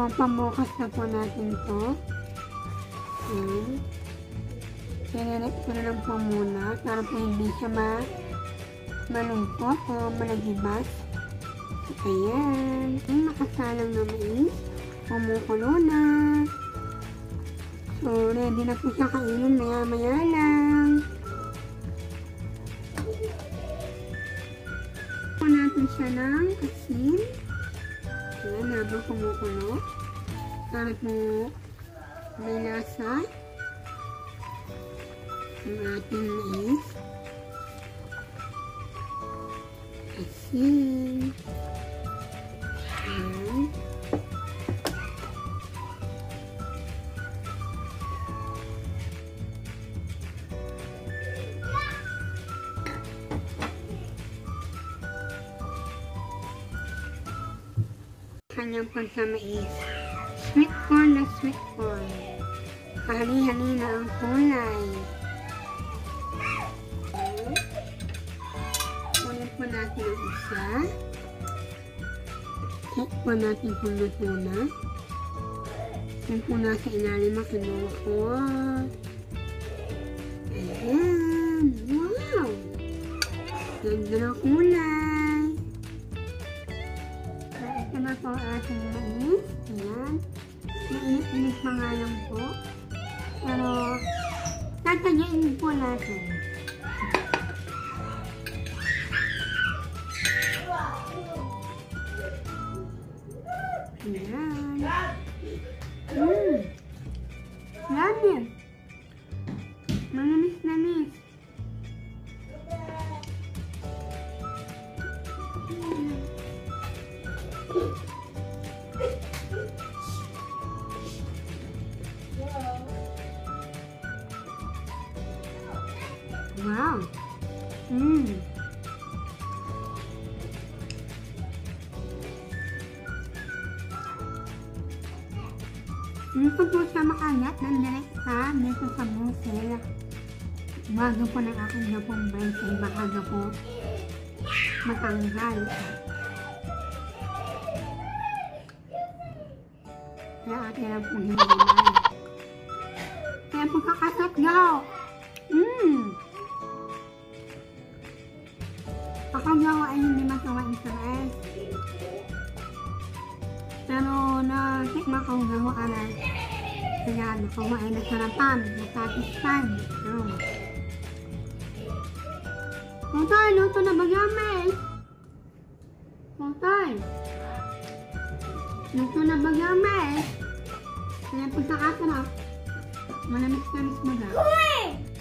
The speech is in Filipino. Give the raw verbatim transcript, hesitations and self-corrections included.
pamukas na po natin to. Ayan. Sinirip ko na lang po muna para po hindi siya ma malungkot o malagibas. Ayan. Yung nakasalang na mais, pumukulo na. So, ready na po siya kainin maya-maya lang. Po natin siya ng asin. Ayan, habang kumukulo. Para po may lasa ang ating mais. Asin. Ayan. Kanyang pagkamais. Sweet corn na sweet corn. Hali-hali na ang kulay. Kunin po natin ang isa. Check po natin kung luto na. Yung po nasa ilalim ang kinuha ko. Ayan! Wow! Ganda ng kulay. So, ito na po ang ating mais. Ayan. Mainit-init pa nga lang po. Pero, tatagayin po natin. Ayan. Mmm. Yummy. Manamis-namis. Wow. Mmm. Dito po siya makagat ng direkta dito sa musel. Bago po ng aking gapong brace ay baka po matanggal. Kaya atin lang po hinihilan. Kaya po kakasat gaw. Mmm. Pakagaw ay hindi matuwain sa rice. Pero na-tikma ko gawa na kaya nakuha ay nasarapan, nasatisfied. Oh. Totoy, luto na ba gamay? Totoy, luto na ba gamay? Kaya po sa kaso na, malamis-lamis mo ga.